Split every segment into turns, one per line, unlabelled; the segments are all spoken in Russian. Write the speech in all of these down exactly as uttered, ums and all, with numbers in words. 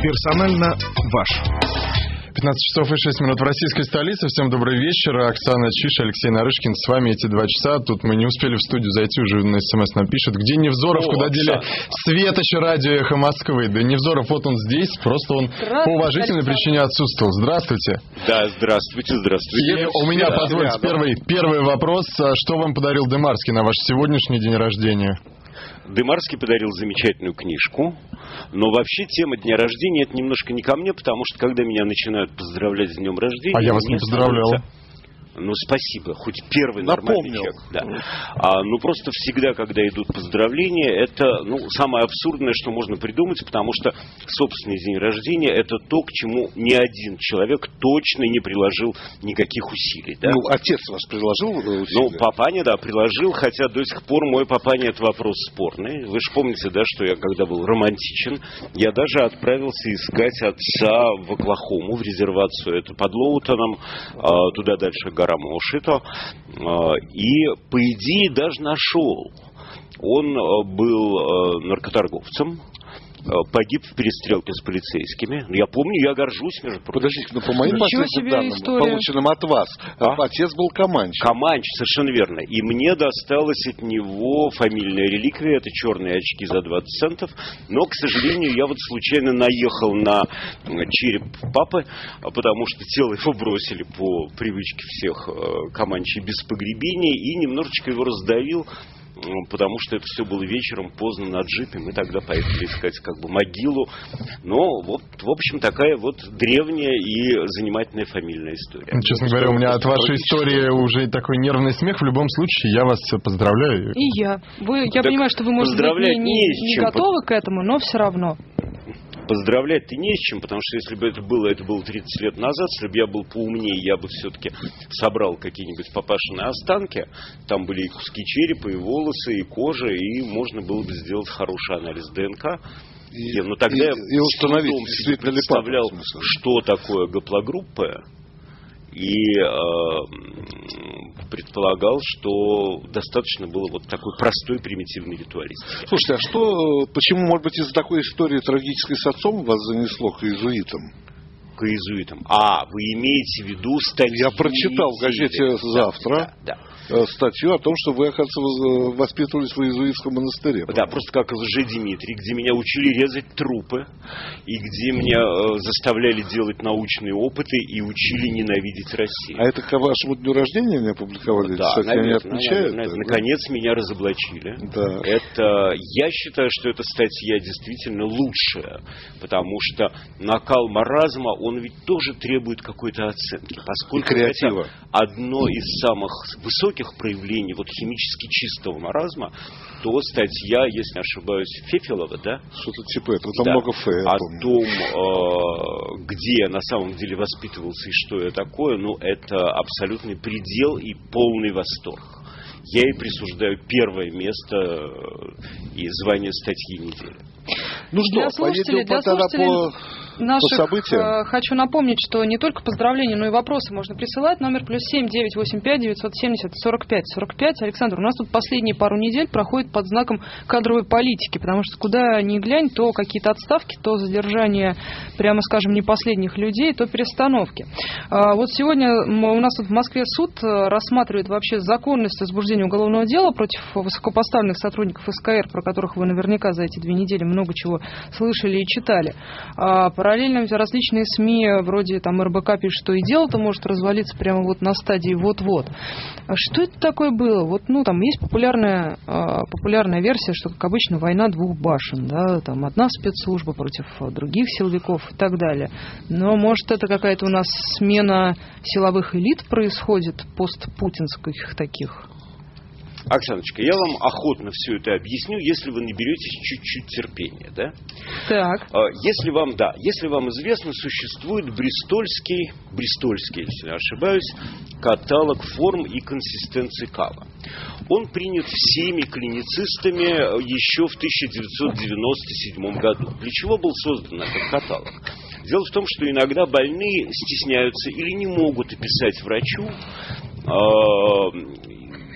Персонально ваш.
пятнадцать часов и шесть минут в российской столице. Всем добрый вечер. Оксана Чиш, Алексей Нарышкин. С вами эти два часа. Тут мы не успели в студию зайти, уже на СМС нам пишет. Где Невзоров? О, куда дели Светоча, радио Эхо Москвы? Да Невзоров, вот он здесь. Просто он по уважительной причине отсутствовал. Здравствуйте.
Да, здравствуйте, здравствуйте.
И у меня,
да,
позвольте, да, первый, первый вопрос. Что вам подарил Дымарский на ваш сегодняшний день рождения?
Дымарский подарил замечательную книжку, но вообще тема дня рождения это немножко не ко мне, потому что когда меня начинают поздравлять с днем рождения...
А я вас не поздравлял.
Становится... Ну, спасибо, хоть первый нормальный
Напомнил.
человек. Да. А, ну, просто всегда, когда идут поздравления, это ну, самое абсурдное, что можно придумать, потому что собственный день рождения – это то, к чему ни один человек точно не приложил никаких усилий. Да?
Ну, отец ваш приложил усилия?
Ну, папаня, да, приложил, хотя до сих пор мой папаня – это вопрос спорный. Вы же помните, да, что я, когда был романтичен, я даже отправился искать отца в Оклахому, в резервацию, это под Лоутоном, а, туда дальше гора Мошито, и, по идее, даже нашел. Он был наркоторговцем, погиб в перестрелке с полицейскими. Я помню, я горжусь, между прочим.
Подождите, но по моим последним данным, история. полученным от вас, а? отец был Команч.
Команч, совершенно верно. И мне досталось от него фамильная реликвия, это черные очки за двадцать центов. Но, к сожалению, я вот случайно наехал на череп папы, потому что тело его бросили по привычке всех Команчей без погребения, и немножечко его раздавил, потому что это все было вечером, поздно на джипе. Мы тогда поехали искать как бы могилу. Но вот, в общем, такая вот древняя и занимательная фамильная история.
Честно говоря, у меня от вашей истории уже такой нервный смех. В любом случае, я вас поздравляю.
И я. Вы, я так понимаю, что вы, может быть, не, не, не готовы к этому, но все равно.
Поздравлять-то не с чем, потому что если бы это было, это было тридцать лет назад, если бы я был поумнее, я бы все-таки собрал какие-нибудь папашины останки, там были и куски черепа, и волосы, и кожа, и можно было бы сделать хороший анализ ДНК. И, но тогда и, я
и установить,
себе представлял, папа, что такое гаплогруппа, и э, предполагал, что достаточно было вот такой простой примитивный ритуалистики.
Слушайте, а что, почему, может быть, из-за такой истории трагической с отцом вас занесло к иезуитам?
К иезуитам. А, вы имеете в виду статью?
Я прочитал в газете «Завтра»
да, да,
да. статью о том, что вы, оказывается, воспитывались в иезуитском монастыре.
Да, просто как Лжедимитрий, где меня учили резать трупы, и где меня э, заставляли делать научные опыты и учили ненавидеть Россию.
А это к вашему дню рождения не опубликовали?
Да,
наверное,
не
отмечают,
наверное,
да?
Наконец меня разоблачили.
Да.
Это, я считаю, что эта статья действительно лучшая, потому что накал маразма, он ведь тоже требует какой-то оценки, поскольку это одно из самых высоких проявлений вот химически чистого маразма, то статья, если не ошибаюсь, Фефелова, да?
Что-то типа этого, там
да,
много фэ, я
о
помню.
том, э, где я на самом деле воспитывался и что я такое, ну, это абсолютный предел и полный восторг. Я ей присуждаю первое место и звание статьи недели.
Ну что,
для слушателей,
поедем
для
тогда
слушателей...
по...
Наших,
по событиям.
Хочу напомнить, что не только поздравления, но и вопросы можно присылать. Номер плюс семь девятьсот восемьдесят пять девятьсот семьдесят сорок пять сорок пять. Александр, у нас тут последние пару недель проходят под знаком кадровой политики, потому что куда ни глянь, то какие-то отставки, то задержание, прямо скажем, не последних людей, то перестановки. А вот сегодня у нас тут в Москве суд рассматривает вообще законность возбуждения уголовного дела против высокопоставленных сотрудников СКР, про которых вы наверняка за эти две недели много чего слышали и читали. Параллельно различные СМИ, вроде там эр бэ ка пишут, что и дело-то может развалиться прямо вот на стадии вот-вот. А что это такое было? Вот, ну, там есть популярная, популярная версия, что, как обычно, война двух башен, да, там одна спецслужба против других силовиков и так далее. Но, может, это какая-то у нас смена силовых элит происходит, постпутинских таких?
Оксаночка, я вам охотно все это объясню, если вы наберетесь чуть-чуть терпения, да?
Так.
Если вам, да, если вам известно, существует бристольский, бристольский, если не ошибаюсь, каталог форм и консистенций кава. Он принят всеми клиницистами еще в тысяча девятьсот девяносто седьмом году. Для чего был создан этот каталог? Дело в том, что иногда больные стесняются или не могут описать врачу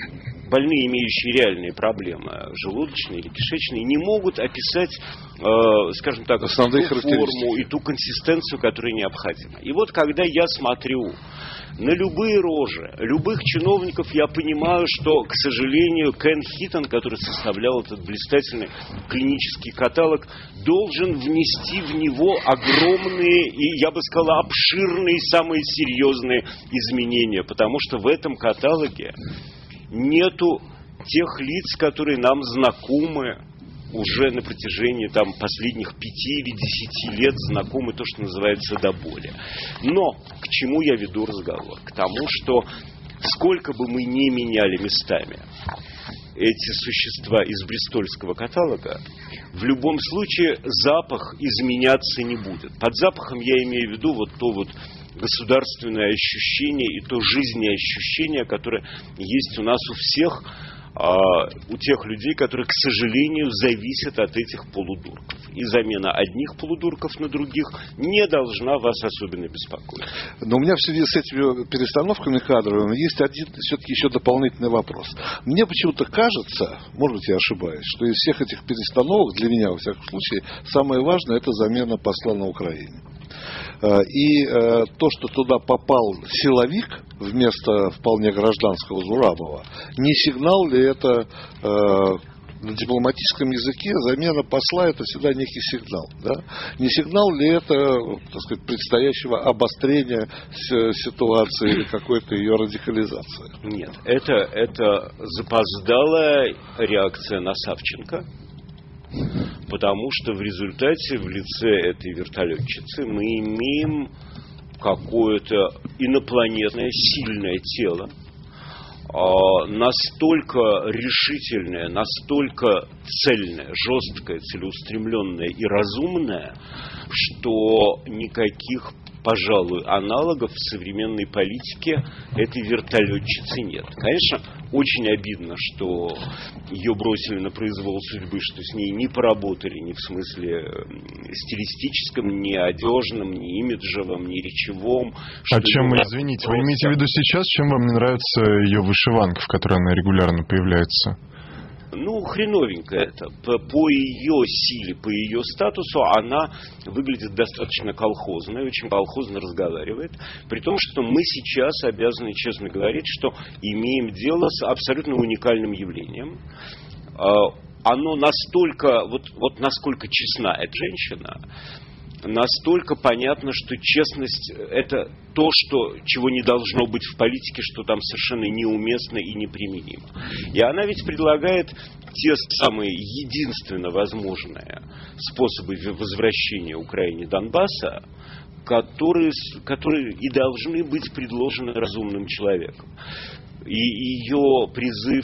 больные, имеющие реальные проблемы, желудочные или кишечные, не могут описать, э, скажем так,
основные
ту форму и ту консистенцию, которая необходима. И вот когда я смотрю на любые рожи любых чиновников, я понимаю, что, к сожалению, Кен Хитон, который составлял этот блистательный клинический каталог, должен внести в него огромные и, я бы сказал, обширные, самые серьезные изменения, потому что в этом каталоге нету тех лиц, которые нам знакомы уже на протяжении там, последних пяти или десяти лет, знакомы то, что называется до боли. Но к чему я веду разговор? К тому, что сколько бы мы ни меняли местами эти существа из Бристольского каталога, в любом случае запах изменяться не будет. Под запахом я имею в виду вот то вот государственное ощущение и то жизнеощущение, которое есть у нас у всех, у тех людей, которые, к сожалению, зависят от этих полудурков. И замена одних полудурков на других не должна вас особенно беспокоить.
Но у меня в связи с этими перестановками кадровыми есть один все-таки еще дополнительный вопрос. Мне почему-то кажется, может быть, я ошибаюсь, что из всех этих перестановок, для меня, во всяком случае, самое важное — это замена посла на Украине. И э, то, что туда попал силовик вместо вполне гражданского Зурабова, не сигнал ли это э, на дипломатическом языке замена посла — это всегда некий сигнал, да? Не сигнал ли это, так сказать, предстоящего обострения ситуации или какой-то ее радикализации?
Нет, это, это запоздалая реакция на Савченко. Потому что в результате в лице этой вертолетчицы мы имеем какое-то инопланетное сильное тело, настолько решительное, настолько цельное, жесткое, целеустремленное и разумное, что никаких, пожалуй, аналогов в современной политике этой вертолетчицы нет. Конечно, очень обидно, что ее бросили на произвол судьбы, что с ней не поработали ни в смысле стилистическом, ни одежном, ни имиджевом, ни речевом.
А чем, извините, просто... вы имеете в виду сейчас, чем вам не нравится ее вышиванка, в которой она регулярно появляется?
Ну, хреновенько это. По, по ее силе, по ее статусу она выглядит достаточно колхозно, очень колхозно разговаривает. При том, что мы сейчас обязаны честно говорить, что имеем дело с абсолютно уникальным явлением. Оно настолько, вот, вот насколько честна эта женщина, настолько понятно, что честность — это то, что, чего не должно быть в политике, что там совершенно неуместно и неприменимо. И она ведь предлагает те самые единственно возможные способы возвращения Украине Донбасса, которые, которые и должны быть предложены разумным человеком. И ее призыв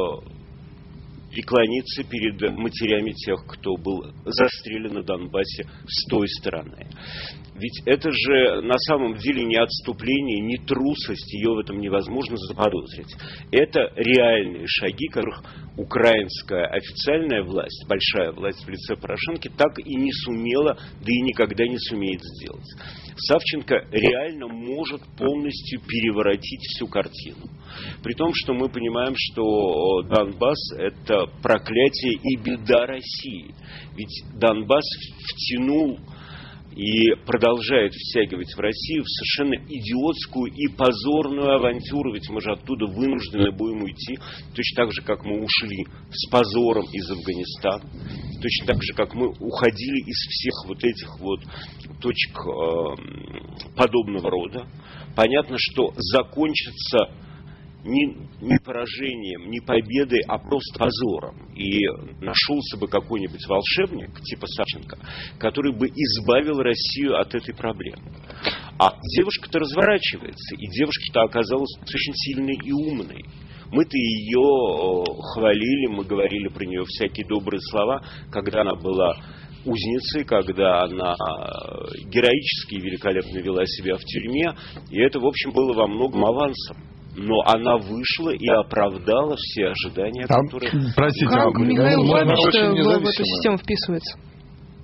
преклониться перед матерями тех, кто был застрелен на Донбассе с той стороны. Ведь это же на самом деле не отступление, не трусость, ее в этом невозможно заподозрить. Это реальные шаги, которых украинская официальная власть, большая власть в лице Порошенко, так и не сумела, да и никогда не сумеет сделать. Савченко реально может полностью переворотить всю картину. При том, что мы понимаем, что Донбасс — это проклятие и беда России. Ведь Донбасс втянул и продолжает втягивать в Россию в совершенно идиотскую и позорную авантюру. Ведь мы же оттуда вынуждены будем уйти, точно так же, как мы ушли с позором из Афганистана, точно так же, как мы уходили из всех вот этих вот точек э, подобного рода. Понятно, что закончится не, не поражением, не победой, а просто позором. И нашелся бы какой-нибудь волшебник, типа Савченко, который бы избавил Россию от этой проблемы. А девушка-то разворачивается, и девушка-то оказалась очень сильной и умной. Мы-то ее хвалили, мы говорили про нее всякие добрые слова, когда она была узницей, когда она героически и великолепно вела себя в тюрьме, и это, в общем, было во многом авансом. Но она вышла и оправдала все ожидания,
а,
которые...
Простите,
как
а,
Михаил Бабич в эту
независимая.
систему вписывается?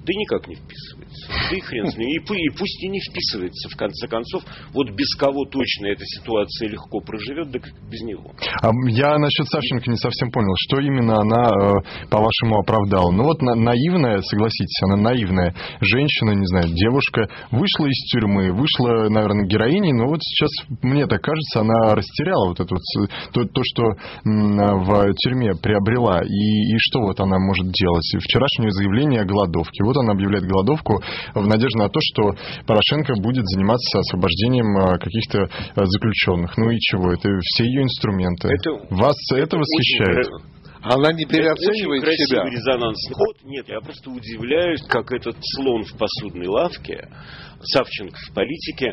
Да никак не вписывается. Да и хрен с ним. И, и пусть и не вписывается, в конце концов. Вот без кого точно эта ситуация легко проживет, да как без него.
А я насчет Савченко не совсем понял, что именно она, по-вашему, оправдала. Ну вот на, наивная, согласитесь, она наивная женщина, не знаю, девушка, вышла из тюрьмы, вышла, наверное, героиней, но вот сейчас, мне так кажется, она растеряла вот это вот, то, то, что в тюрьме приобрела. И, и что вот она может делать? Вчерашнее заявление о голодовке. Вот она объявляет голодовку в надежде на то, что Порошенко будет заниматься освобождением каких-то заключенных. Ну и чего? Это все ее инструменты. Это, Вас это, это восхищает?
Она не переоценивает
это очень
себя.
Красивый резонансный ход. Нет, я просто удивляюсь, как этот слон в посудной лавке, Савченко в политике,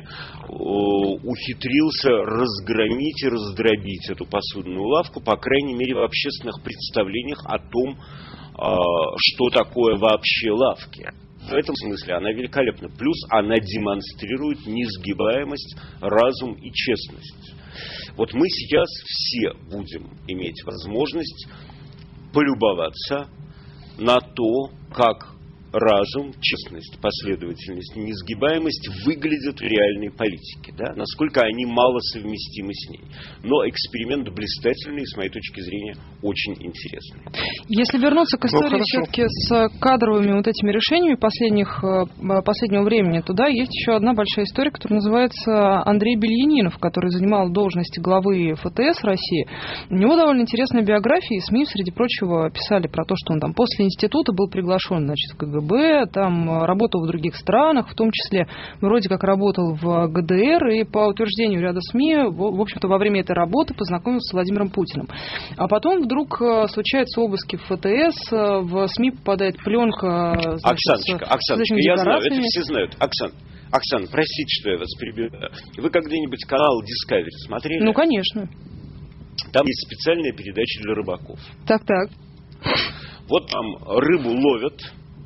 ухитрился разгромить и раздробить эту посудную лавку, по крайней мере, в общественных представлениях о том, что такое вообще лавки. В этом смысле она великолепна. Плюс она демонстрирует несгибаемость, разум и честность. Вот мы сейчас все будем иметь возможность полюбоваться на то, как разум, честность, последовательность, несгибаемость выглядят в реальной политике, да? Насколько они мало совместимы с ней. Но эксперимент блистательный, и, с моей точки зрения, очень интересный.
Если вернуться к истории ну, все-таки с кадровыми вот этими решениями последних, последнего времени, то да, есть еще одна большая история, которая называется Андрей Бельянинов, который занимал должность главы эф тэ эс России. У него довольно интересная биография, и СМИ, среди прочего, писали про то, что он там после института был приглашен, значит, в ка гэ бэ, там работал в других странах, в том числе вроде как работал в гэ дэ эр, и по утверждению ряда СМИ, в общем-то, во время этой работы познакомился с Владимиром Путиным. А потом вдруг случаются обыски в эф тэ эс, в СМИ попадает пленка, значит,
Оксаночка, Оксаночка, я знаю, это все знают. Оксан, Оксана, простите, что я вас перебиваю. Вы когда-нибудь канал Discovery смотрели?
Ну, конечно.
Там есть специальная передача для рыбаков.
Так-так.
Вот там рыбу ловят,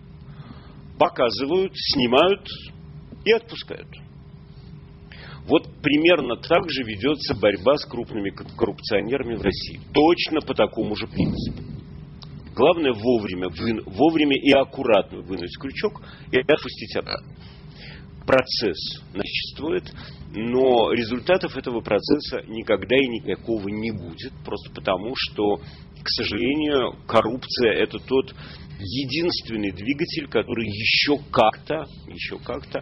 показывают, снимают и отпускают. Вот примерно так же ведется борьба с крупными коррупционерами в России. Точно по такому же принципу. Главное вовремя, вы, вовремя и аккуратно вынуть крючок и отпустить обратно. Процесс существует, но результатов этого процесса никогда и никакого не будет. Просто потому, что, к сожалению, коррупция – это тот единственный двигатель, который еще как-то, еще как-то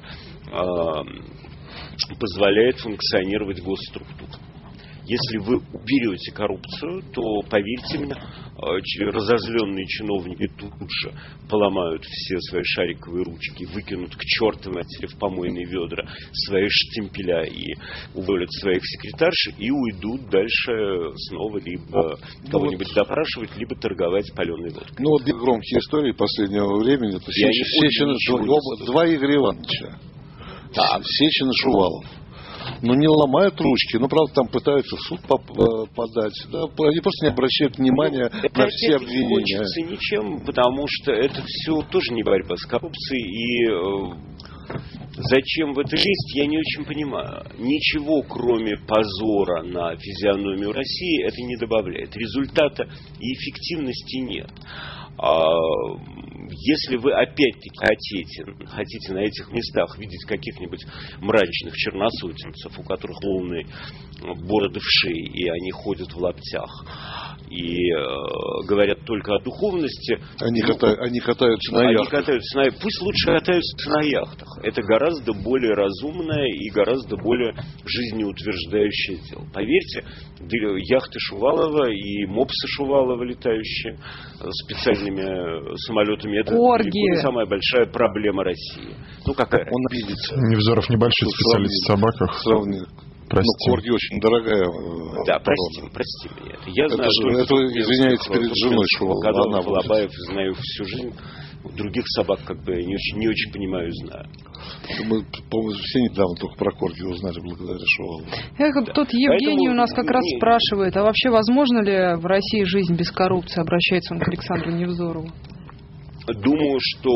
э, позволяет функционировать госструктурам. Если вы уберете коррупцию, то, поверьте мне, разозленные чиновники тут же поломают все свои шариковые ручки, выкинут к чертовой матери в помойные ведра свои штемпеля и уволят своих секретарш и уйдут дальше снова либо ну, кого-нибудь вот, допрашивать, либо торговать паленой водкой.
Ну вот громкие истории последнего времени. Это Сечин, Сечин, Сечин, два Игоря Ивановича. Да. Сечин и Шувалов. Ну, не ломают ручки, ну, правда, там пытаются в суд подать. Да? Они просто не обращают внимания ну, на все обвинения. Это не кончится
ничем, потому что это все тоже не борьба с коррупцией. И э, зачем в это лезть, я не очень понимаю. Ничего, кроме позора на физиономию России, это не добавляет. Результата и эффективности нет. А если вы опять-таки хотите, хотите на этих местах видеть каких-нибудь мрачных черносотенцев, у которых полные бороды в шее, и они ходят в лаптях, и э, говорят только о духовности.
Они, ну, катают, они катаются на яхтах.
Они катаются на, пусть лучше катаются на яхтах. Это гораздо более разумное и гораздо более жизнеутверждающее дело. Поверьте, яхты Шувалова и мопсы Шувалова, летающие специальными самолетами, это не самая большая проблема России. Ну, какая?
Он обидится.
Невзоров небольшой специалист в собаках.
Сравнение.
Прости.
Ну, корги очень дорогая.
Да, прости, прости меня. Это я
это
знаю,
же, это, извиняюсь, перед женой Шувалова.
Она Волобаев знаю всю жизнь. Других собак как бы не очень, не очень понимаю и знаю.
Мы, по-моему, все недавно только про корги узнали благодаря Шувалову.
Эх, да. Тут Евгений Поэтому, у нас как не, раз спрашивает, а вообще возможно ли в России жизнь без коррупции? Обращается он к Александру Невзорову.
Думаю, что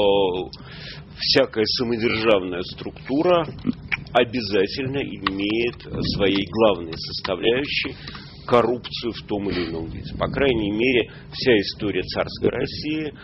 э, всякая самодержавная структура обязательно имеет своей главной составляющей коррупцию в том или ином виде. По крайней мере, вся история царской России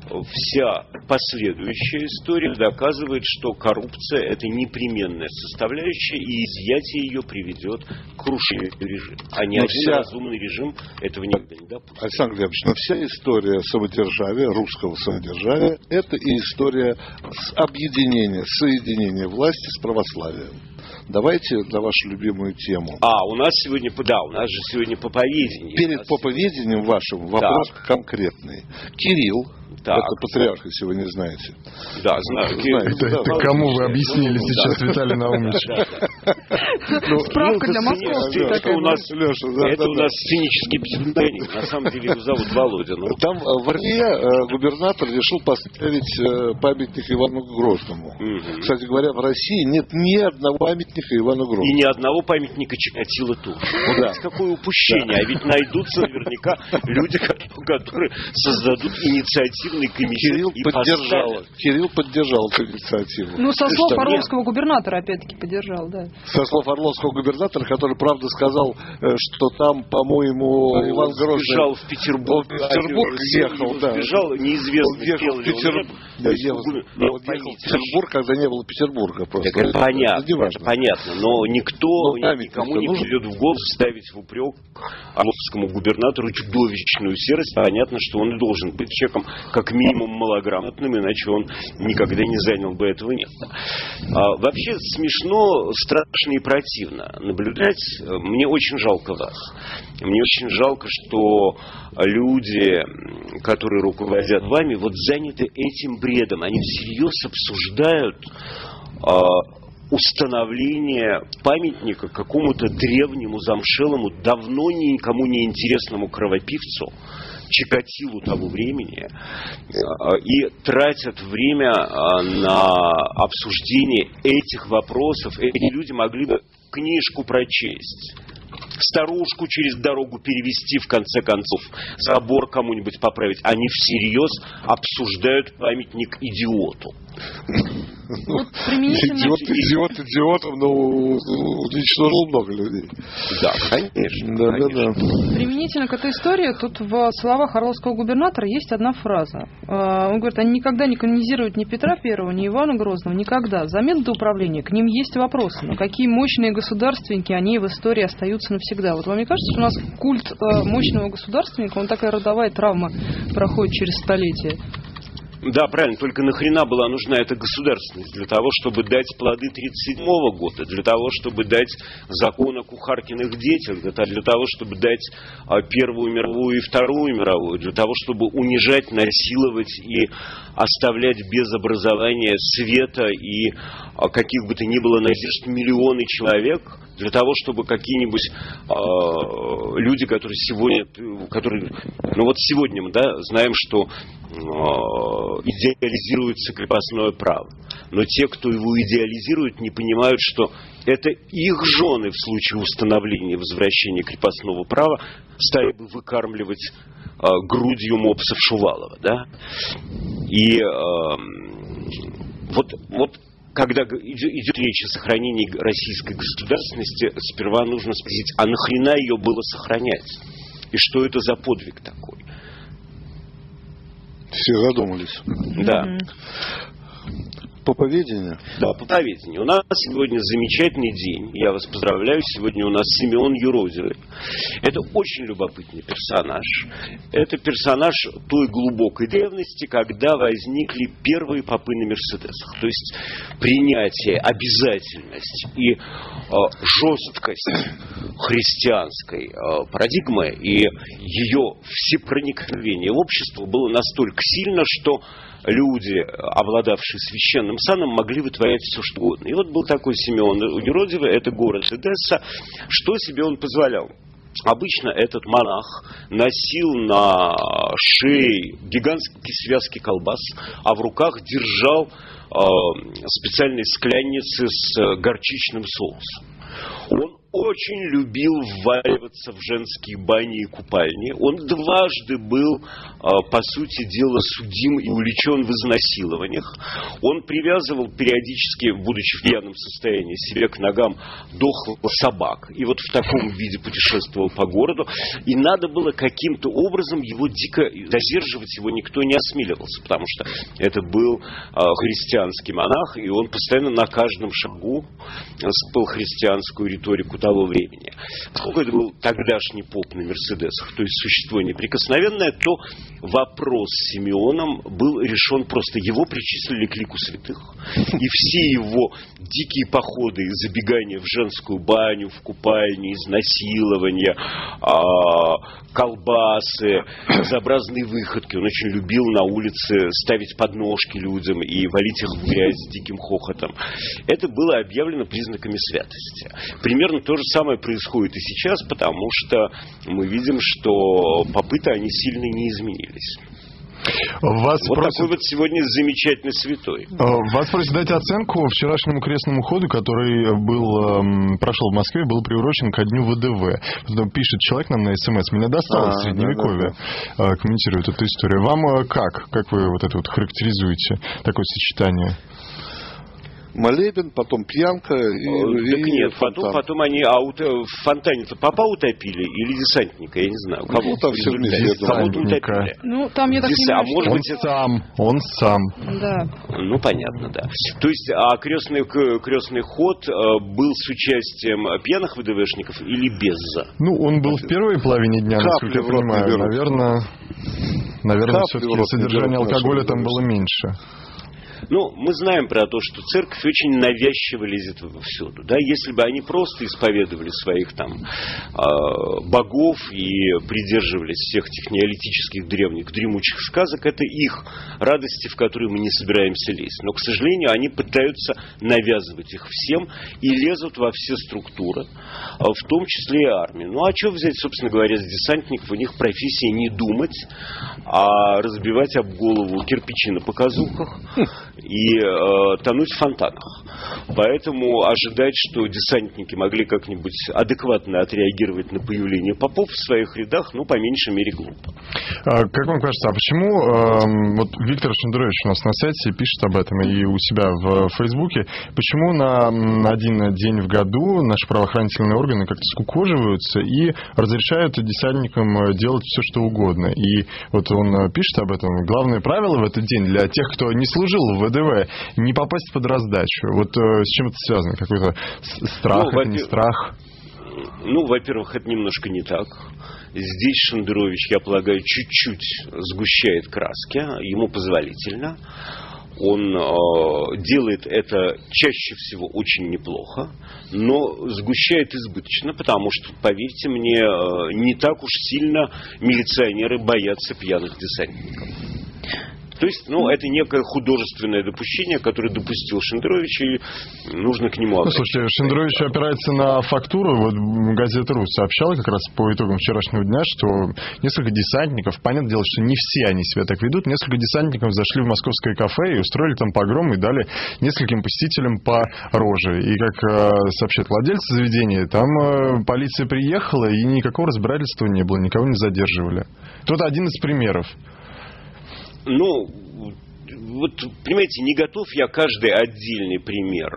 вся последующая история доказывает, что коррупция – это непременная составляющая, и изъятие ее приведет к крушению режима. А ни
Но
один
вся...
разумный режим этого никогда не допустит.
Александр Глебович, но вся история самодержавия, русского самодержавия, это и история с объединения, соединения власти с православием. Давайте на вашу любимую тему.
А, у нас сегодня, да, у нас же сегодня поповедение.
Перед
нас...
поповедением вашим вопрос так. конкретный. Кирилл,
так.
это патриарх, если вы не знаете.
Да, знаю.
Знаете, это, да, это да, кому вы объяснили ну, сейчас, да. Виталий Наумович?
Справка для московских.
Это у нас это у нас сценический псевдоним. На самом деле его зовут Володя.
Там в Орле губернатор решил поставить памятник Ивану Грозному. Кстати говоря, в России нет ни одного памятника Ивану Грозному.
И ни одного памятника Чикатило тоже. Да. Какое упущение. А ведь найдутся наверняка люди, которые создадут инициативный комитет.
Кирилл
и
поддержал. Кирилл поддержал эту инициативу.
Ну, со слов что, Орловского нет? губернатора, опять-таки, поддержал, да.
Со слов Орловского губернатора, который, правда, сказал, что там, по-моему,
он
Иван Грозный...
сбежал в Петербург.
Он в Петербург ехал, да.
Сбежал, неизвестно,
ехал в Петербург. Он ехал в Петербург, когда не было Петербурга просто.
Так это понятно, это понятно, но никто, но никому не придет в голову ставить в упрек Орловскому губернатору чудовищную серость. Понятно, что он должен быть человеком как минимум малограмотным, иначе он никогда не занял бы этого места. А, вообще смешно, страшно и противно наблюдать. Мне очень жалко вас. Мне очень жалко, что люди, которые руководят вами, вот заняты этим бредом. Они всерьез обсуждают а, установление памятника какому-то древнему, замшелому, давно никому не интересному кровопивцу, Чикатилу того времени, и тратят время на обсуждение этих вопросов. Эти люди могли бы книжку прочесть, старушку через дорогу перевести, в конце концов, забор кому-нибудь поправить. Они всерьез обсуждают памятник идиоту.
Вот применительно...
Идиот, идиот, идиотом, но уничтожил много людей.
Да, конечно.
Да,
конечно.
Да, да.
Применительно к этой истории, тут в словах Орловского губернатора есть одна фраза. Он говорит, они никогда не канонизируют ни Петра Первого, ни Ивана Грозного, никогда. За методы управления к ним есть вопросы, но какие мощные государственники, они в истории остаются навсегда. Вот вам не кажется, что у нас культ мощного государственника, он такая родовая травма проходит через столетия?
Да, правильно, только нахрена была нужна эта государственность? Для того, чтобы дать плоды тридцать седьмого года, для того, чтобы дать закон о кухаркиных детях, для того, чтобы дать Первую мировую и Вторую мировую, для того, чтобы унижать, насиловать и оставлять без образования, света и каких бы то ни было надежд миллионы человек, для того, чтобы какие-нибудь э, люди, которые сегодня, которые, ну вот сегодня мы, да, знаем, что э, идеализируется крепостное право. Но те, кто его идеализирует, не понимают, что это их жены в случае установления возвращения крепостного права стали бы выкармливать э, грудью мопсов Шувалова, да? И э, вот, вот когда идет речь о сохранении российской государственности, сперва нужно спросить, а нахрена ее было сохранять? И что это за подвиг такой?
Все задумались.
Да.
Поповедение?
Да, поповедение. У нас сегодня замечательный день. Я вас поздравляю. Сегодня у нас Симеон Юродивый. Это очень любопытный персонаж. Это персонаж той глубокой древности, когда возникли первые попы на Мерседесах. То есть принятие, обязательность и э, жесткость христианской э, парадигмы и ее всепроникновение в общество было настолько сильно, что люди, обладавшие священным саном, могли вытворять все, что угодно. И вот был такой Симеон Юродивый, это город Эдесса. Что себе он позволял? Обычно этот монах носил на шее гигантские связки колбас, а в руках держал э, специальные скляницы с горчичным соусом. Он очень любил вваливаться в женские бани и купальни. Он дважды был, по сути дела, судим и увлечен в изнасилованиях. Он привязывал периодически, будучи в пьяном состоянии, себе к ногам дохлых собак. И вот в таком виде путешествовал по городу. И надо было каким-то образом его дико задерживать, его никто не осмеливался, потому что это был христианский монах, и он постоянно на каждом шагу спал христианскую риторику того времени. Поскольку это был тогдашний поп на Мерседесах, то есть существо неприкосновенное, то вопрос с Симеоном был решен просто. Его причислили к лику святых. И все его дикие походы и забегания в женскую баню, в купальню, изнасилования, колбасы, безобразные выходки. Он очень любил на улице ставить подножки людям и валить их в грязь с диким хохотом. Это было объявлено признаками святости. Примерно то же самое происходит и сейчас, потому что мы видим, что попы-то они сильно не изменились.
Вас
вот
просят...
такой вот сегодня замечательный святой.
Вас просят дать оценку вчерашнему крестному ходу, который был, прошел в Москве, был приурочен ко дню ВДВ. Пишет человек нам на СМС: меня достало
а,
средневековье. Да, да, да. Комментирует эту историю. Вам как? Как вы вот это вот характеризуете, такое сочетание?
Молебен, потом пьянка и,
так
и
нет,
фонтан.
потом, потом они а, в фонтане-то попа утопили или десантника, я не знаю. Кого?
Ну, там все вместе.
Кого-то утопили.
Ну, там я так
Дес...
понимаю,
а может
он
быть, это...
сам, он сам.
Да.
Ну, понятно, да. То есть, а крестный, крестный ход был с участием пьяных ВДВшников или без?
Ну, он был в первой половине дня, насколько я понимаю. Наверное, наверное все-таки содержание алкоголя там было меньше.
Ну, мы знаем про то, что церковь очень навязчиво лезет всюду. Да? Если бы они просто исповедовали своих там э, богов и придерживались всех этих неолитических древних дремучих сказок, это их радости, в которые мы не собираемся лезть. Но, к сожалению, они пытаются навязывать их всем и лезут во все структуры, в том числе и армию. Ну, а что взять, собственно говоря, с десантников? У них профессия не думать, а разбивать об голову кирпичи на показухах и э, тонуть в фонтанах. Поэтому ожидать, что десантники могли как-нибудь адекватно отреагировать на появление попов в своих рядах, ну, по меньшей мере, глупо.
А, как вам кажется, а почему э, вот Виктор Шендерович у нас на сайте пишет об этом и у себя в Фейсбуке, почему на один день в году наши правоохранительные органы как-то скукоживаются и разрешают десантникам делать все, что угодно? И вот он пишет об этом. Главное правило в этот день для тех, кто не служил в ВДВ, не попасть под раздачу. Вот э, с чем это связано? Какой-то страх, ну, это не страх?
Ну, во-первых, это немножко не так. Здесь Шендерович, я полагаю, чуть-чуть сгущает краски. Ему позволительно. Он э, делает это чаще всего очень неплохо, но сгущает избыточно, потому что, поверьте мне, э, не так уж сильно милиционеры боятся пьяных десантников. То есть, ну, это некое художественное допущение, которое допустил Шендерович, и нужно к нему обратиться.
Ну, слушайте, Шендерович опирается на фактуру. Вот газета «Русь» сообщала как раз по итогам вчерашнего дня, что несколько десантников, понятное дело, что не все они себя так ведут, несколько десантников зашли в московское кафе и устроили там погром и дали нескольким посетителям по роже. И, как э, сообщает владельцы заведения, там э, полиция приехала, и никакого разбирательства не было, никого не задерживали. Тут один из примеров.
Ну, вот, понимаете, не готов я каждый отдельный пример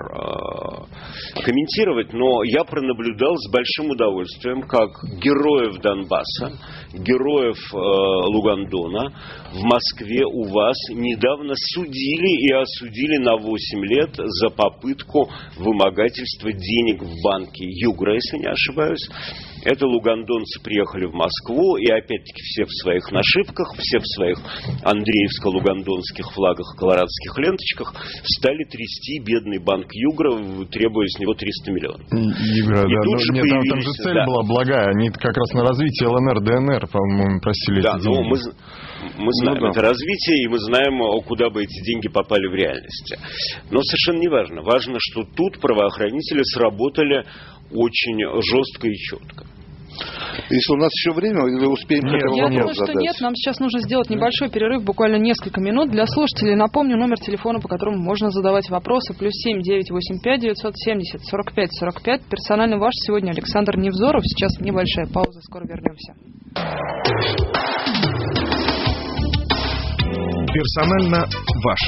э, комментировать, но я пронаблюдал с большим удовольствием, как героев Донбасса, героев э, Лугандона в Москве у вас недавно судили и осудили на восемь лет за попытку вымогательства денег в банке Югра, если не ошибаюсь. Это лугандонцы приехали в Москву, и опять-таки все в своих нашивках, все в своих андреевско-лугандонских флагах, колорадских ленточках стали трясти бедный банк Югра, требуя с него триста миллионов.
Югра, да. Ну, нет, там, там же цель да. была благая. Они как раз на развитие ЛНР, ДНР, по-моему, просили
да,
эти деньги.
Ну, мы, мы знаем
ну, да.
это развитие, и мы знаем, куда бы эти деньги попали в реальности. Но совершенно не важно. Важно, что тут правоохранители сработали очень жестко и четко.
Если у нас еще время, или успеем
нет,
хотя бы
я
вопрос
думаю, что
задать?
нет, нам сейчас нужно сделать небольшой перерыв, буквально несколько минут. Для слушателей напомню номер телефона, по которому можно задавать вопросы. Плюс семь девятьсот восемьдесят пять девятьсот семьдесят сорок пять сорок пять. Персонально ваш сегодня Александр Невзоров. Сейчас небольшая пауза, скоро вернемся.
Персонально ваш.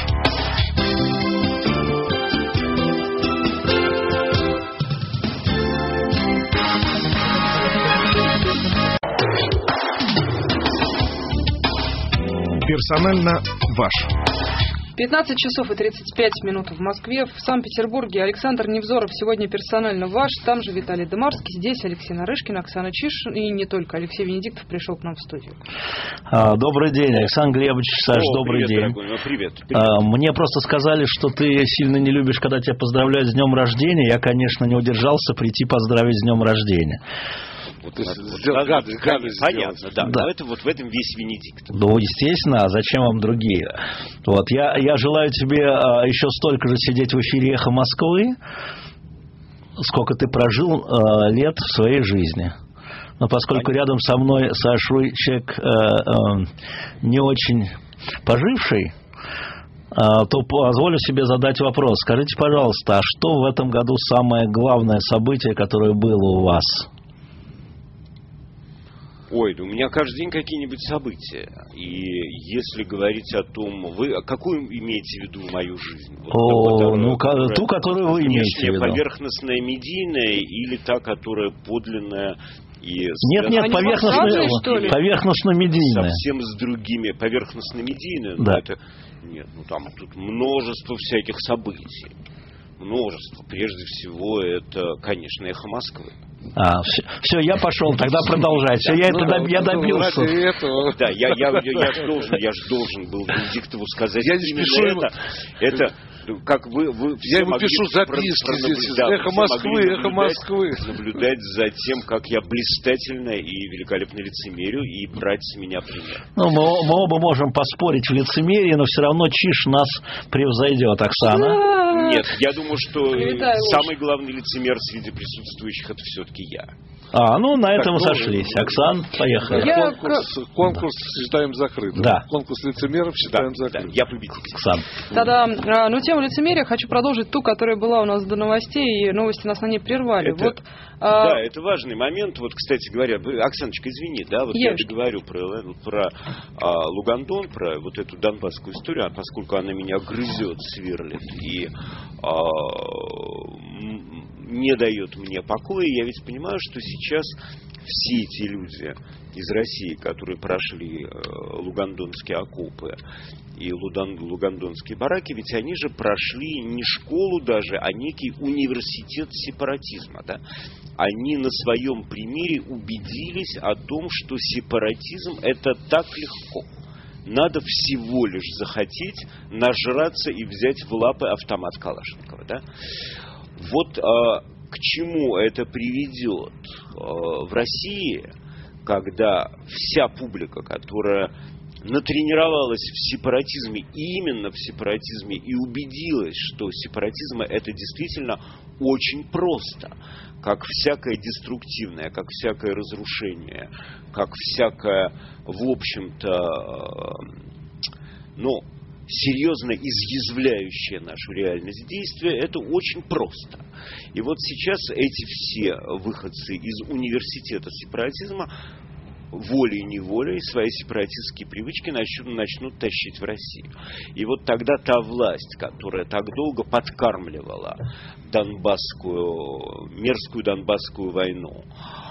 Персонально ваш.
пятнадцать часов и тридцать пять минут в Москве. В Санкт-Петербурге Александр Невзоров сегодня персонально ваш. Там же Виталий Дымарский. Здесь Алексей Нарышкин, Оксана Чишин. И не только. Алексей Венедиктов пришел к нам в студию.
А, добрый день, Александр Глебович, Саш,
О,
добрый
привет,
день.
Дорогой, ну, привет, привет.
А, мне просто сказали, что ты сильно не любишь, когда тебя поздравляют с днем рождения. Я, конечно, не удержался прийти поздравить с днем рождения.
Вот,
То есть
вот,
сделал
вот,
гадость, гадость
понятно,
сделать.
да.
Да.
Но это вот в этом весь Венедикт.
Ну, естественно, а зачем вам другие? Вот, я, я желаю тебе а, еще столько же сидеть в эфире «Эхо Москвы», сколько ты прожил а, лет в своей жизни. Но поскольку рядом со мной, Саш, вы человек а, а, не очень поживший, а, то позволю себе задать вопрос. Скажите, пожалуйста, а что в этом году самое главное событие, которое было у вас?
Ой, у меня каждый день какие-нибудь события. И если говорить о том, вы какую имеете в виду мою жизнь? Вот,
О,
которая,
ну,
которая,
ту, которую вы имеете в виду.
Поверхностная, медийная, или та, которая подлинная и
Нет, нет,
Они
поверхностно,
что ли?
поверхностно-медийная.
совсем с другими, поверхностно-медийная.
Да.
Но это, нет, ну там тут множество всяких событий. Множество. Прежде всего, это, конечно, «Эхо Москвы».
А, все, все, я пошел, тогда продолжать. Все, я,
Ну,
это,
да,
я
ну,
добился.
ради этого.
Да, я, я, я, я ж должен, я ж должен был Венедиктову сказать
Я не
именно
спешу ему.
это. Это, как вы, вы все
Я ему
могли
пишу
про-
записки
пронаблюдать,
здесь из
да,
«Эхо
все
Москвы»,
могли
«Эхо
наблюдать-
Москвы».
Наблюдать за тем, как я блистательно и великолепно лицемерю, и брать с меня пример.
Ну, мы, мы оба можем поспорить в лицемерии, но все равно Чиш нас превзойдет, Оксана.
Нет, я думаю, что
Привитай ложь.
самый главный лицемер среди присутствующих это все-таки я.
А, ну, на этом
Так, ну,
сошлись. Оксан, поехали.
Я-
Конкурс, конкурс считаем закрытым.
Да.
Конкурс лицемеров считаем
Да,
закрытым.
я победитель.
Оксан.
Тогда, а, ну, тему лицемерия хочу продолжить ту, которая была у нас до новостей, и новости нас на ней прервали.
Это-
Вот, а,
Да, это важный момент. Вот, кстати говоря, вы- Оксаночка, извини, да, вот
Я
я
уж-
говорю про, э, про а, Лугандон, про вот эту донбасскую историю, а поскольку она меня грызет, сверлит и а, м, не дает мне покоя, я ведь понимаю, что сейчас все эти люди из России, которые прошли э, лугандонские окопы и лудан, лугандонские бараки, ведь они же прошли не школу даже, а некий университет сепаратизма. Да? Они на своем примере убедились о том, что сепаратизм – это так легко. Надо всего лишь захотеть нажраться и взять в лапы автомат Калашникова. Да? Вот а, к чему это приведет а, в России, когда вся публика, которая натренировалась в сепаратизме, именно в сепаратизме, и убедилась, что сепаратизм это действительно очень просто, как всякое деструктивное, как всякое разрушение, как всякое, в общем-то, ну, серьезно изъязвляющее нашу реальность действия, это очень просто. И вот сейчас эти все выходцы из университета сепаратизма волей-неволей свои сепаратистские привычки начнут, начнут тащить в Россию. И вот тогда та власть, которая так долго подкармливала донбасскую, мерзкую донбасскую войну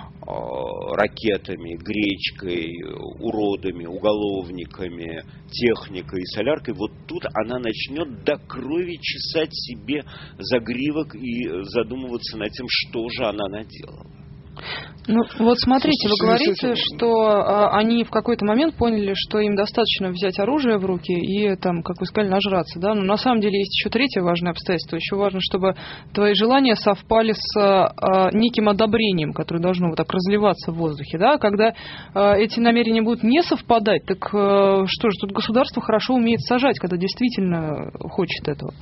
ракетами, гречкой, уродами, уголовниками, техникой и соляркой, вот тут она начнет до крови чесать себе загривок и задумываться над тем, что же она наделала.
Ну, вот смотрите, вы
Слушайте,
говорите, что а, они в какой-то момент поняли, что им достаточно взять оружие в руки и, там, как вы сказали, нажраться, да? Но на самом деле есть еще третье важное обстоятельство. Еще важно, чтобы твои желания совпали с а, неким одобрением, которое должно вот так разливаться в воздухе, да? Когда а, эти намерения будут не совпадать, так а, что же, тут государство хорошо умеет сажать, когда действительно хочет этого.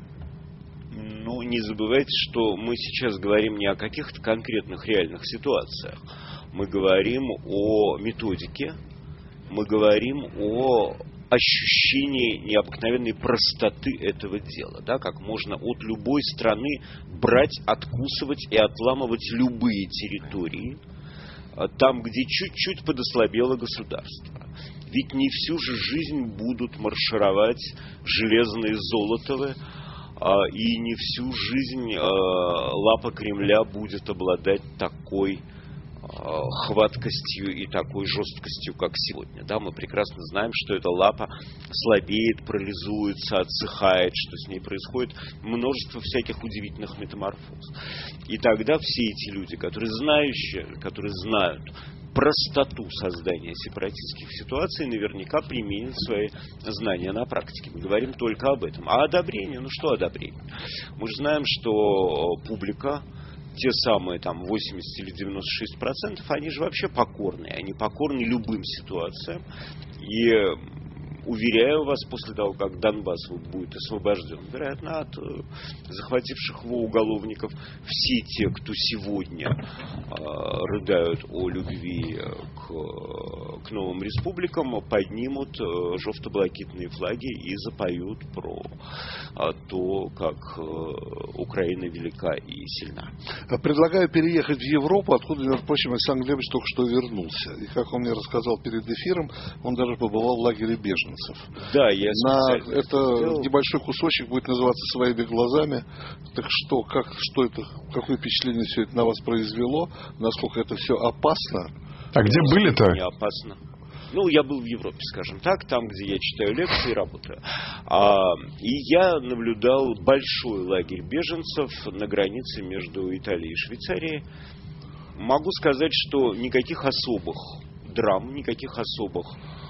Ну, не забывайте, что мы сейчас говорим не о каких-то конкретных реальных ситуациях. мы говорим о методике, мы говорим о ощущении необыкновенной простоты этого дела, да, как можно от любой страны брать, откусывать и отламывать любые территории, там, где чуть-чуть подослабело государство. Ведь не всю же жизнь будут маршировать железные Золотовы, и не всю жизнь лапа Кремля будет обладать такой хваткостью и такой жесткостью, как сегодня. Да, мы прекрасно знаем, что эта лапа слабеет, парализуется, отсыхает, что с ней происходит множество всяких удивительных метаморфоз. И тогда все эти люди, которые знающие, которые знают простоту создания сепаратистских ситуаций, наверняка применят свои знания на практике. Мы говорим только об этом. А одобрение? Ну что одобрение? Мы же знаем, что публика, те самые там восемьдесят или девяносто шесть процентов, они же вообще покорные. Они покорны любым ситуациям. И уверяю вас, после того, как Донбасс будет освобожден, вероятно, от захвативших его уголовников, все те, кто сегодня э, рыдают о любви к, к новым республикам, поднимут э, жовто-блакитные флаги и запоют про э, то, как э, Украина велика и сильна.
Предлагаю переехать в Европу, откуда, между прочим, Александр Глебович только что вернулся. И, как он мне рассказал перед эфиром, он даже побывал в лагере беженцев.
Да, я
на это
сделал.
Небольшой кусочек будет называться «Своими глазами». Так что, как, что это, какое впечатление все это на вас произвело? Насколько это все опасно?
А где были-то?
Не опасно. Ну, я был в Европе, скажем так, там, где я читаю лекции и работаю. А, и я наблюдал большой лагерь беженцев на границе между Италией и Швейцарией. Могу сказать, что никаких особых драм, никаких особых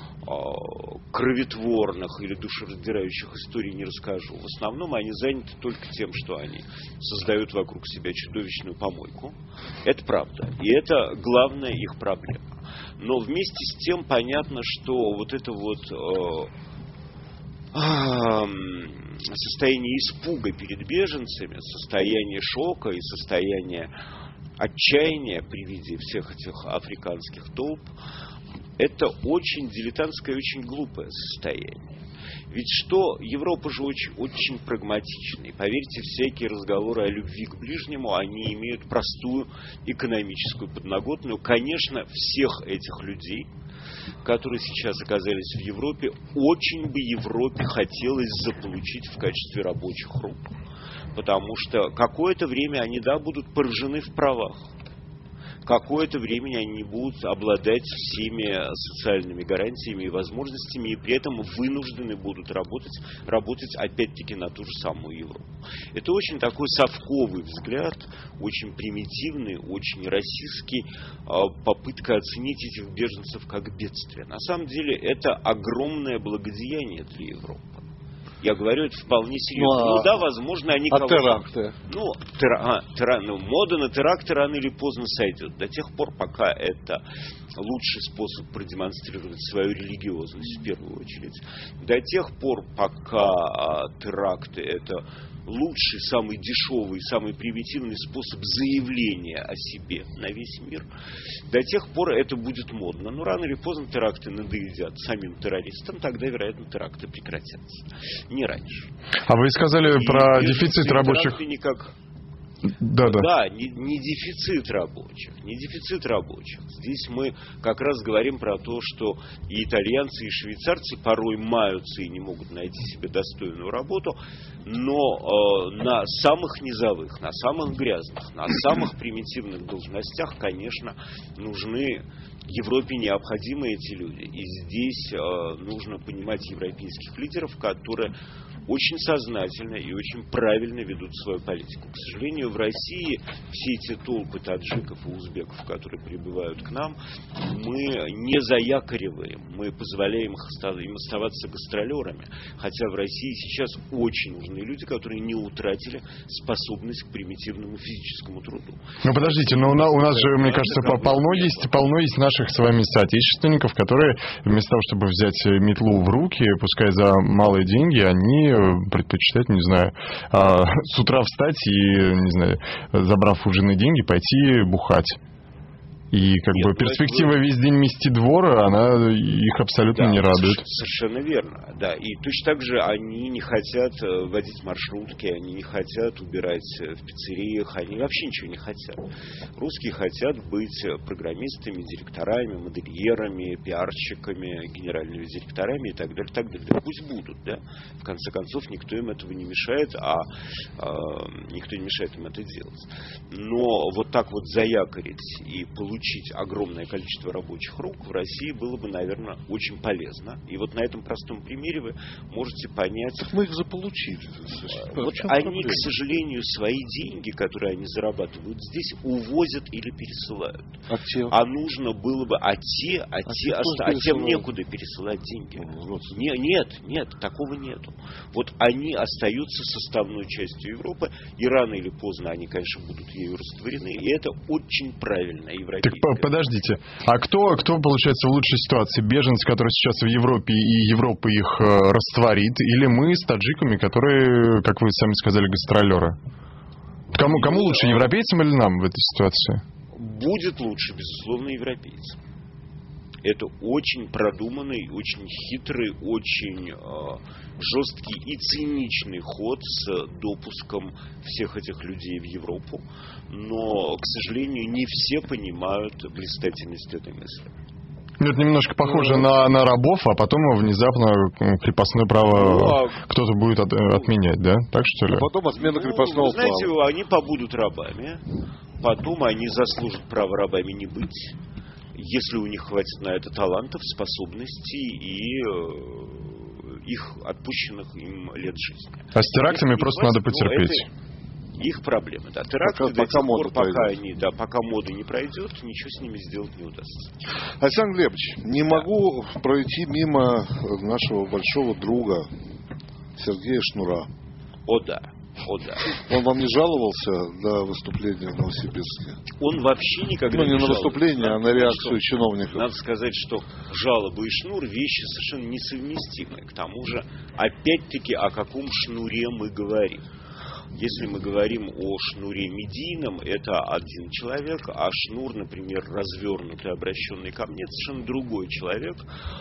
кроветворных или душераздирающих историй не расскажу. В основном они заняты только тем, что они создают вокруг себя чудовищную помойку. Это правда. И это главная их проблема. Но вместе с тем понятно, что вот это вот э, э, состояние испуга перед беженцами, состояние шока и состояние отчаяния при виде всех этих африканских толп, это очень дилетантское и очень глупое состояние. Ведь что, Европа же очень, очень прагматична. И поверьте, всякие разговоры о любви к ближнему, они имеют простую экономическую подноготную. Конечно, всех этих людей, которые сейчас оказались в Европе, очень бы Европе хотелось заполучить в качестве рабочих рук. Потому что какое-то время они, да, будут поражены в правах. Какое-то время они не будут обладать всеми социальными гарантиями и возможностями, и при этом вынуждены будут работать, работать опять-таки на ту же самую Европу. Это очень такой совковый взгляд, очень примитивный, очень российский, попытка оценить этих беженцев как бедствие. На самом деле это огромное благодеяние для Европы. Я говорю, это вполне серьезно. Ну, ну да, возможно, они
а
кого-то...
теракты?
Ну, тера... а, тера... ну, мода на теракты рано или поздно сойдет. До тех пор, пока это лучший способ продемонстрировать свою религиозность, в первую очередь. До тех пор, пока а, теракты — это лучший, самый дешевый, самый примитивный способ заявления о себе на весь мир, до тех пор это будет модно. Но рано или поздно теракты надоедят самим террористам, тогда, вероятно, теракты прекратятся. Не раньше.
А вы сказали и про дефицит рабочих...
Никак...
Да, да.
Да, не, не дефицит рабочих, не дефицит рабочих. Здесь мы как раз говорим про то, что и итальянцы, и швейцарцы порой маются и не могут найти себе достойную работу, но э, на самых низовых, на самых грязных, на самых примитивных должностях, конечно, нужны Европе необходимы эти люди. И здесь э, нужно понимать европейских лидеров, которые очень сознательно и очень правильно ведут свою политику. К сожалению, в России все эти толпы таджиков и узбеков, которые прибывают к нам, мы не заякориваем, мы позволяем им оставаться гастролерами. Хотя в России сейчас очень нужны люди, которые не утратили способность к примитивному физическому труду.
Ну подождите, но у нас, у нас же, мне кажется, полно есть, полно есть наших с вами соотечественников, которые вместо того, чтобы взять метлу в руки, пускай за малые деньги, они предпочитают, не знаю, с утра встать и, не знаю, забрав у жены деньги, пойти бухать. И как
Нет,
бы перспектива весь день мести двор, она их абсолютно
да,
не радует.
Совершенно верно, да. И точно так же они не хотят водить маршрутки, они не хотят убирать в пиццериях, они вообще ничего не хотят. Русские хотят быть программистами, директорами, модельерами, пиарщиками, генеральными директорами и так далее, так далее. Пусть будут, да. В конце концов, никто им этого не мешает, а, а никто не мешает им это делать. Но вот так вот заякорить и получить огромное количество рабочих рук в России было бы, наверное, очень полезно. И вот на этом простом примере вы можете понять...
Так мы их заполучили.
Вот они, к сожалению, свои деньги, которые они зарабатывают здесь, увозят или пересылают.
А те?
А нужно было бы... А те, а,
а,
те,
те
а, а тем некуда пересылать деньги.
Ну,
не, нет, нет, такого нету. Вот они остаются составной частью Европы, и рано или поздно они, конечно, будут ею растворены, и это очень правильно.
Так подождите, а кто, кто получается в лучшей ситуации? Беженцы, которые сейчас в Европе, и Европа их э, растворит, или мы с таджиками, которые, как вы сами сказали, гастролеры? Кому, кому лучше, европейцам или нам в этой ситуации?
Будет лучше, безусловно, европейцам. Это очень продуманный, очень хитрый, очень э, жесткий и циничный ход с допуском всех этих людей в Европу. Но, к сожалению, не все понимают блистательность этой мысли.
Это немножко похоже на, на рабов, а потом внезапно крепостное право ну, а... кто-то будет от, отменять, да? Так что ли?
А потом отмена крепостного
ну, знаете,
права.
Они побудут рабами, потом они заслужат право рабами не быть, если у них хватит на это талантов, способностей и э, их отпущенных им лет жизни.
А с терактами если просто хватит, надо потерпеть.
Их проблемы, да. Теракты
пока,
до
пока
тех пор, пока,
пройдет.
они, да, пока мода не пройдет, ничего с ними сделать не удастся.
Александр Глебович, не да. могу пройти мимо нашего большого друга Сергея Шнура.
О да, о да.
Он вам не жаловался до выступления в Новосибирске?
Он вообще никогда
ну, не,
не
на
жаловался.
выступление, а на реакцию
что,
чиновников.
Надо сказать, что жалобы и шнур вещи совершенно несовместимые. К тому же, опять-таки, о каком шнуре мы говорим? Если мы говорим о шнуре медийном, это один человек, а шнур, например, развернутый, обращенный ко мне, совершенно другой человек.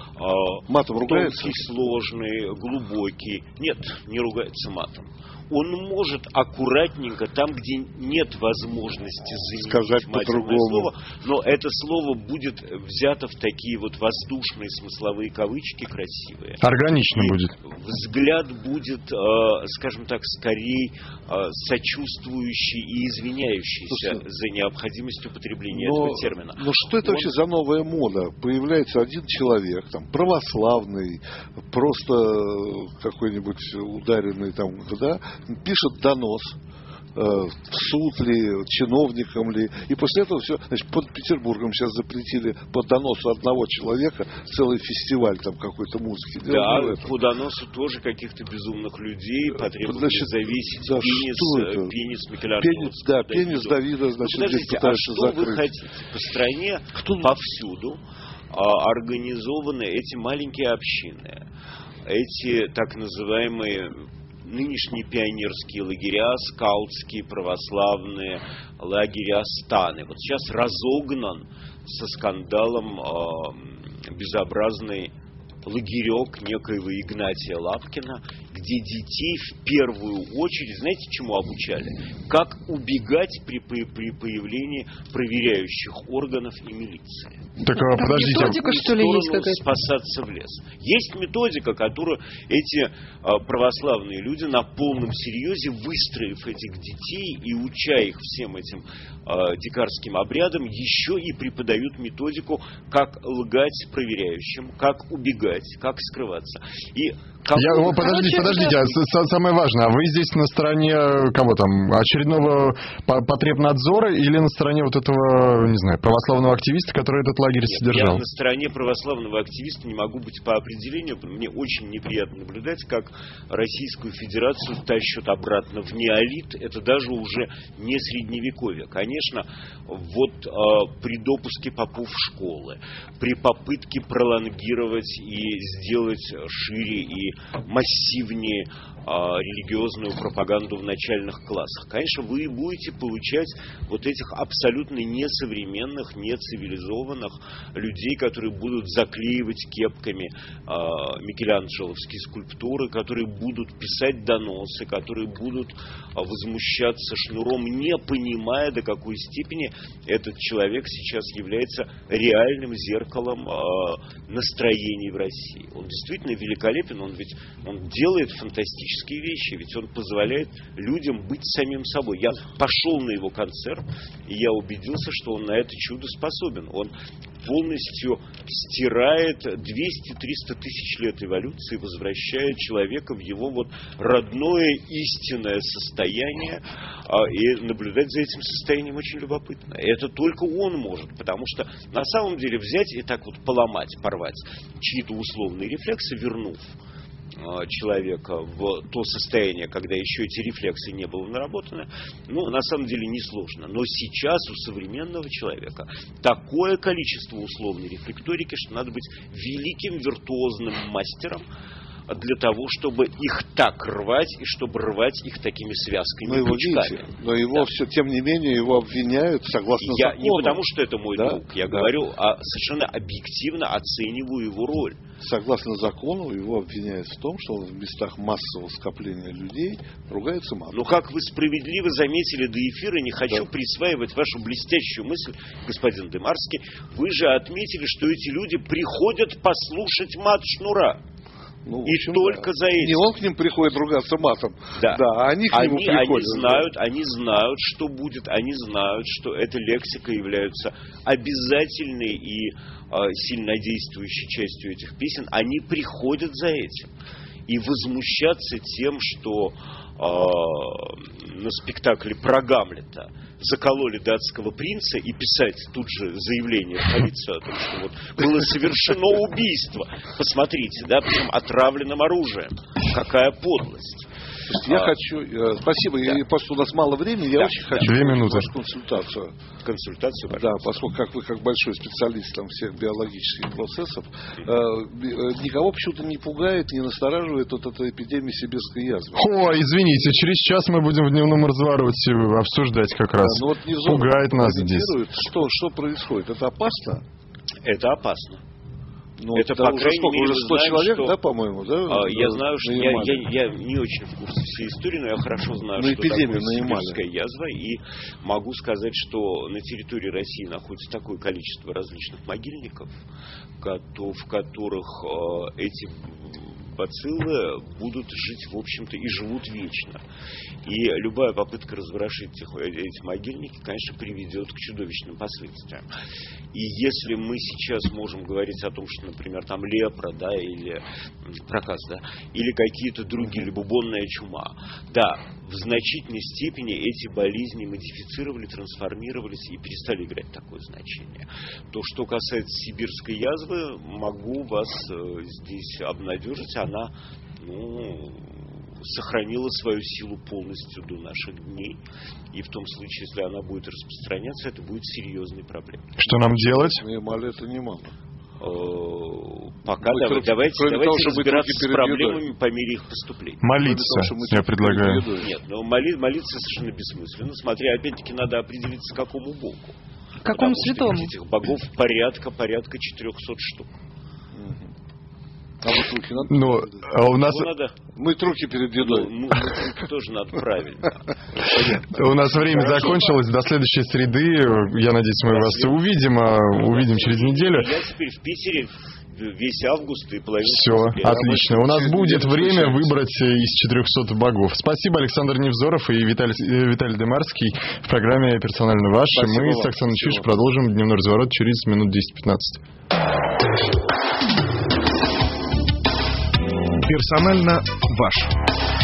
Матом ругается?
Тонкий, сложный, глубокий. Нет, не ругается матом. Он может аккуратненько, там, где нет возможности заменить матерное слово, но это слово будет взято в такие вот воздушные смысловые кавычки красивые.
Органично
и
будет.
Взгляд будет, скажем так, скорее сочувствующий и извиняющийся Слушай, за необходимость употребления но, этого термина.
Но что это
Он...
вообще за новая мода? Появляется один человек, там, православный, просто какой-нибудь ударенный там, да, пишет донос э, в суд ли, чиновникам ли, и после этого все, значит, под Петербургом сейчас запретили по доносу одного человека целый фестиваль там какой-то музыки.
Да, по доносу тоже каких-то безумных людей потребовали завесить
да,
пенис, пенис Микеланджело.
Пенис, да, пенис Давида, значит,
ну,
здесь
а что
закрыть.
Вы хотите? По стране, Кто... повсюду а, организованы эти маленькие общины, эти так называемые нынешние пионерские лагеря, скаутские, православные лагеря, станы. Вот сейчас разогнан со скандалом э, безобразный лагерек некоего Игнатия Лапкина, где детей в первую очередь, знаете, чему обучали? Как убегать при, при, при появлении проверяющих органов и милиции.
Так, а, подождите.
Методика, что ли, есть какая-то?
Спасаться в лес. Есть методика, которую эти а, православные люди на полном серьезе, выстроив этих детей и уча их всем этим а, дикарским обрядам, еще и преподают методику, как лгать проверяющим, как убегать, как скрываться. И как...
Я, о, подождите, подождите, а, самое важное, а вы здесь на стороне кого там, очередного потребнадзора или на стороне вот этого, не знаю, православного активиста, который этот лагерь
Нет,
содержал?
Я на стороне православного активиста не могу быть по определению. Мне очень неприятно наблюдать, как Российскую Федерацию тащат обратно в неолит. Это даже уже не средневековье. Конечно, вот э, при допуске попов в школы, при попытке пролонгировать и сделать шире и массивнее не а, религиозную пропаганду в начальных классах. Конечно, вы будете получать вот этих абсолютно несовременных, нецивилизованных людей, которые будут заклеивать кепками а, микеланджеловские скульптуры, которые будут писать доносы, которые будут а, возмущаться шнуром, не понимая, до какой степени этот человек сейчас является реальным зеркалом а, настроений в России. Он действительно великолепен, он ведь он делает фантастические вещи, ведь он позволяет людям быть самим собой. Я пошел на его концерт, и я убедился, что он на это чудо способен. Он полностью стирает двести-триста тысяч лет эволюции, возвращая человека в его вот родное истинное состояние, и наблюдать за этим состоянием очень любопытно. И это только он может, потому что на самом деле взять и так вот поломать, порвать чьи-то условные рефлексы, вернув человека в то состояние, когда еще эти рефлексы не были наработаны, ну, на самом деле несложно. Но сейчас у современного человека такое количество условной рефлекторики, что надо быть великим виртуозным мастером для того, чтобы их так рвать, и чтобы рвать их такими связками.
Но его, видите, но его да. все, тем не менее, его обвиняют согласно
я
закону.
Не потому, что это мой
да?
друг, я
да.
говорю, а совершенно объективно оцениваю его роль.
Согласно закону, его обвиняют в том, что он в местах массового скопления людей ругается матом.
Ну, как вы справедливо заметили до эфира, не хочу
да.
присваивать вашу блестящую мысль, господин Демарский, вы же отметили, что эти люди приходят послушать мат Шнура.
Ну,
и
общем,
только
да.
за этим.
Не он к ним приходит ругаться матом,
да,
да а они к
они,
нему приходят.
Они знают, они знают, что будет, они знают, что эта лексика является обязательной и э, сильнодействующей частью этих песен. Они приходят за этим. И возмущаться тем, что э, на спектакле про Гамлета закололи датского принца, и писать тут же заявление в полицию о том, что вот было совершено убийство. Посмотрите, да, причем отравленным оружием. Какая подлость.
Я
а,
хочу, э, спасибо, да. я, просто у нас мало времени, я
да,
очень
да.
хочу
Две минуты.
вашу консультацию.
Консультацию,
пожалуйста. Да, поскольку как вы как большой специалист там, всех биологических процессов, э, никого почему-то не пугает, не настораживает вот эта эпидемия сибирской язвы.
О, извините, через час мы будем в дневном развороте обсуждать как раз.
Да, ну, вот
пугает нас здесь.
Что, что происходит? Это опасно?
Это опасно.
Ну,
это,
по
крайней
сколько,
мере,
уже сто
знаем,
человек,
что...
да, по-моему, да?
А, я знаю, что я, я, я не очень в курсе всей истории, но я хорошо знаю,
ну,
что такое
наимали.
сибирская язва, и могу сказать, что на территории России находится такое количество различных могильников, в которых э, эти бациллы будут жить, в общем-то, и живут вечно. И любая попытка разворошить эти, эти могильники, конечно, приведет к чудовищным последствиям. И если мы сейчас можем говорить о том, что, например, там лепра, да, или проказ, да, или какие-то другие, или бубонная чума, да, в значительной степени эти болезни модифицировали, трансформировались и перестали играть такое значение. То, что касается сибирской язвы, могу вас э, здесь обнадежить, она, ну, сохранила свою силу полностью до наших дней. И в том случае, если она будет распространяться, это будет серьезной проблемой.
Что нам делать?
Немало это немало.
Пока
мы
давай,
кроме,
давайте,
кроме
давайте
того,
разбираться с проблемами по мере их поступления.
Молиться,
того,
я предлагаю.
Нет, но моли, молиться совершенно бессмысленно. Смотря, опять-таки, надо определиться, какому богу.
Какому
Потому
святому?
Что этих богов порядка, порядка четырехсот штук.
А вот руки надо?
Ну, а у нас...
Надо...
Мыть руки перед едой.
Ну, ну, тоже надо правильно.
У нас время закончилось. До следующей среды. Я надеюсь, мы вас увидим. Увидим через неделю.
Я теперь в Питере весь август и половину.
Все, отлично. У нас будет время выбрать из четырехсот богов. Спасибо, Александр Невзоров и Виталий, Виталий Демарский в программе «Персонально ваш». Мы с Оксаной Чиш продолжим дневной разворот через минут десять-пятнадцать.
Персонально ваш.